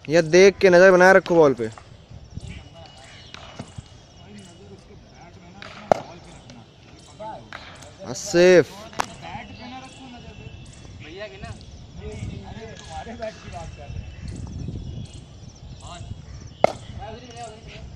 या देख के नजर बनाए रखो बॉल पे। सेफ। भैया की ना, अरे तुम्हारे बैट की बात कर रहे हैं।